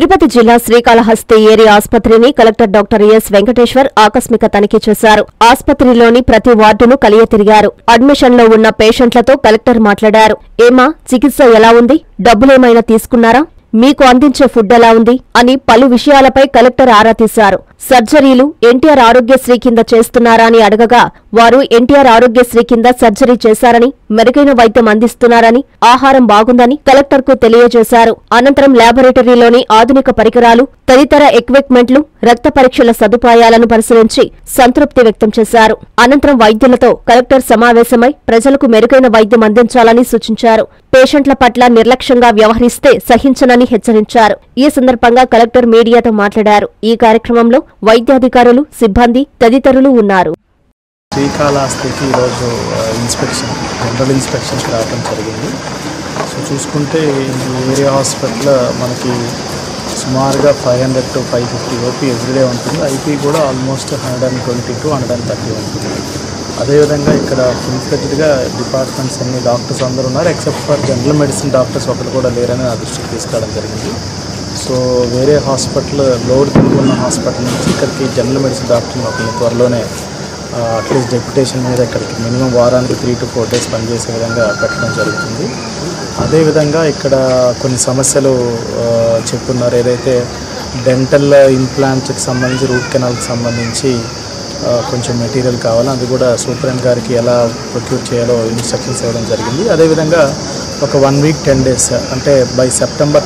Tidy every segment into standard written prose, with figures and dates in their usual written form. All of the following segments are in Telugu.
తిరుపతి జిల్లా శ్రీకాళహస్తి ఏరియా ఆసుపత్రిని కలెక్టర్ డాక్టర్ ఎస్ వెంకటేశ్వర్ ఆకస్మిక తనిఖీ చేశారు. ఆసుపత్రిలోని ప్రతి వార్డును కలియ తిరిగారు. అడ్మిషన్లో ఉన్న పేషెంట్లతో కలెక్టర్ మాట్లాడారు. ఏమా, చికిత్స ఎలా ఉంది? డబ్బులేమైనా తీసుకున్నారా? మీకు అందించే ఫుడ్ ఎలా ఉంది అని పలు విషయాలపై కలెక్టర్ ఆరా తీశారు. సర్జరీలు ఎన్టీఆర్ ఆరోగ్యశ్రీ కింద చేస్తున్నారా అని అడగగా వారు ఎన్టీఆర్ ఆరోగ్యశ్రీ కింద సర్జరీ చేశారని, మెరుగైన వైద్యం అందిస్తున్నారని, ఆహారం బాగుందని కలెక్టర్కు తెలియజేశారు. అనంతరం ల్యాబొరేటరీలోని ఆధునిక పరికరాలు, తదితర ఎక్విప్మెంట్లు, రక్త పరీక్షల సదుపాయాలను పరిశీలించి సంతృప్తి వ్యక్తం చేశారు. అనంతరం వైద్యులతో కలెక్టర్ సమావేశమై ప్రజలకు మెరుగైన వైద్యం అందించాలని సూచించారు. పేషెంట్ల పట్ల నిర్లక్ష్యంగా వ్యవహరిస్తే సహించనని హెచ్చరించారు. ఈ సందర్భంగా కలెక్టర్ మీడియాతో మాట్లాడారు. ఈ కార్యక్రమంలో వైద్యాధికారులు, సిబ్బంది తదితరులు ఉన్నారు. శ్రీకాళహస్తికి ఈరోజు జనరల్ ఇన్స్పెక్షన్కి రావడం జరిగింది. సో చూసుకుంటే ఏరియా హాస్పిటల్ మనకి సుమారుగా 500 to 550 ఓపీ ఎవ్రీడే ఉంటుంది. ఐపీ కూడా ఆల్మోస్ట్ 120 to 130 ఉంటుంది. అదేవిధంగా ఇక్కడ ఫుల్ ఫ్లెడ్జ్డ్గా డిపార్ట్మెంట్స్ అన్ని డాక్టర్స్ అందరూ ఉన్నారు. Except for general medicine doctors ఒకరు కూడా లేరని నా దృష్టికి తీసుకురావడం జరిగింది. సో వేరే హాస్పిటల్ లోడ్ తిరుగున్న హాస్పిటల్ నుంచి ఇక్కడికి జనరల్ మెడిసిన్ డాక్టర్ ఒకరిని త్వరలోనే అట్లీస్ట్ డెప్యుటేషన్ మీద ఇక్కడికి మినిమం వారానికి 3 to 4 days పనిచేసే విధంగా పెట్టడం జరుగుతుంది. అదేవిధంగా ఇక్కడ కొన్ని సమస్యలు చెప్తున్నారు. ఏదైతే డెంటల్ ఇంప్లాంట్స్కి సంబంధించి, రూట్ కెనాల్కి సంబంధించి కొంచెం మెటీరియల్ కావాలి. అది కూడా సూపరింటెండెంట్ గారికి ఎలా ప్రొక్యూర్ చేయాలో ఇన్స్ట్రక్షన్స్ ఇవ్వడం జరిగింది. అదేవిధంగా ఒక 1 week 10 days అంటే బై సెప్టెంబర్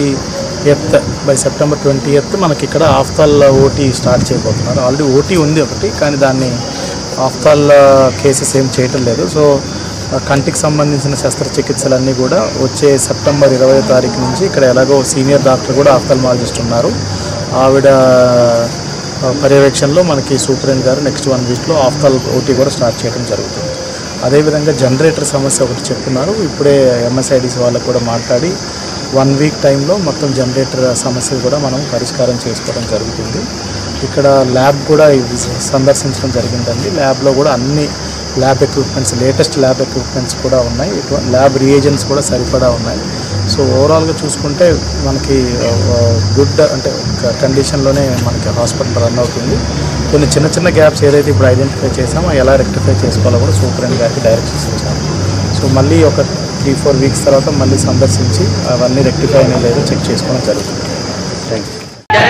20th మనకి ఇక్కడ ఆఫ్తాల్ ఓటీ స్టార్ట్ చేయబోతున్నారు. ఆల్రెడీ ఓటీ ఉంది ఒకటి, కానీ దాన్ని ఆఫ్తాల్ కేసెస్ ఏం చేయటం లేదు. సో కంటికి సంబంధించిన శస్త్రచికిత్సలన్నీ కూడా వచ్చే సెప్టెంబర్ 20వ తారీఖు నుంచి ఇక్కడ ఎలాగో సీనియర్ డాక్టర్ కూడా ఆఫ్థాల్మాలజిస్ట్ ఉన్నారు. ఆవిడ పర్యవేక్షణలో మనకి సూపరింటెండెంట్ గారు నెక్స్ట్ 1 weekలో ఆఫ్తాల్ ఓటీ కూడా స్టార్ట్ చేయడం జరుగుతుంది. అదేవిధంగా జనరేటర్ సమస్య ఒకటి చెప్తున్నారు. ఇప్పుడే ఎంఎస్ఐడిసి వాళ్ళకు కూడా మాట్లాడి 1 week టైంలో మొత్తం జనరేటర్ సమస్యలు కూడా మనం పరిష్కారం చేసుకోవడం జరుగుతుంది. ఇక్కడ ల్యాబ్ కూడా సందర్శించడం జరిగిందండి. ల్యాబ్లో కూడా అన్ని lab equipments, latest lab equipments కూడా ఉన్నాయి. ల్యాబ్ రియేజెంట్స్ కూడా సరిపడా ఉన్నాయి. సో ఓవరాల్గా చూసుకుంటే మనకి గుడ్ అంటే కండిషన్లోనే మనకి హాస్పిటల్ రన్ అవుతుంది. కొన్ని చిన్న చిన్న గ్యాప్స్ ఏదైతే ఇప్పుడు ఐడెంటిఫై చేసామో ఎలా రెక్టిఫై చేసుకోవాలో కూడా సూపరింటెండెంట్ గారికి డైరెక్షన్స్ ఇచ్చాము. సో మళ్ళీ ఒక 3-4 weeks తర్వాత మళ్ళీ సందర్శించి అవన్నీ రెక్టిఫై అయినా లేదో చెక్ చేసుకోవడం జరుగుతుంది. Thank you.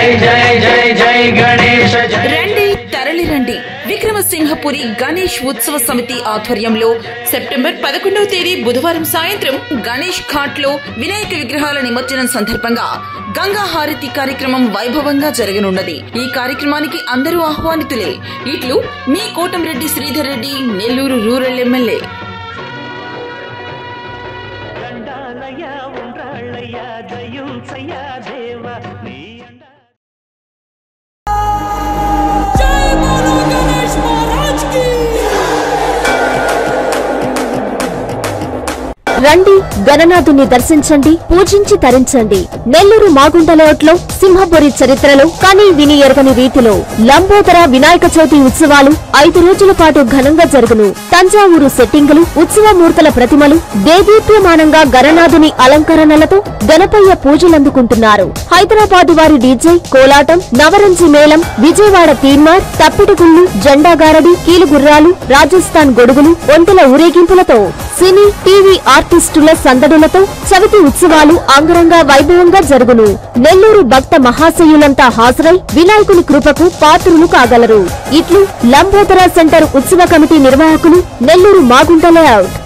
రండి, తరలి రండి. విక్రమసింహపురి గణేష్ ఉత్సవ సమితి ఆధ్వర్యంలో సెప్టెంబర్ 11వ తేదీ బుధవారం సాయంత్రం గణేష్ ఘాట్ లో వినాయక విగ్రహాల నిమజ్జనం సందర్భంగా గంగా హారతి కార్యక్రమం వైభవంగా జరగనున్నది. ఈ కార్యక్రమానికి అందరూ ఆహ్వానితులే. ఇట్లు మీ కోటంరెడ్డి శ్రీధర్ రెడ్డి, నెల్లూరు రూరల్ ఎమ్మెల్యే. రండి, గణనాథుని దర్శించండి, పూజించి తరించండి. నెల్లూరు మాగుంట లేఅవుట్లో సింహపురి చరిత్రలో కానీ విని ఎరగని రీతిలో లంబోదర వినాయక చవితి ఉత్సవాలు 5 రోజుల పాటు ఘనంగా జరుగును. తంజావూరు సెట్టింగులు, ఉత్సవమూర్తుల ప్రతిమలు, దేదీప్యమానంగా గణనాథుని అలంకరణలతో గణపయ్య పూజలందుకుంటున్నారు. హైదరాబాద్ వారి డీజే, కోలాటం, నవరంజి మేళం, విజయవాడ తీన్మార్, తప్పిటిగుళ్లు, జెండాగారడి, కీలుగుర్రాలు, రాజస్థాన్ గొడుగులు, ఒంటెల ఊరేగింపులతో సినీ, టీవీ ఆర్టిస్టుల సందడులతో చవితి ఉత్సవాలు అంగరంగ వైభవంగా జరుగును. నెల్లూరు భక్త మహాశయులంతా హాజరై వినాయకుని కృపకు పాత్రులు కాగలరు. ఇట్లు లంబోదర సెంటర్ ఉత్సవ కమిటీ నిర్వాహకులు, నెల్లూరు మాగుంట లేఅవుట్.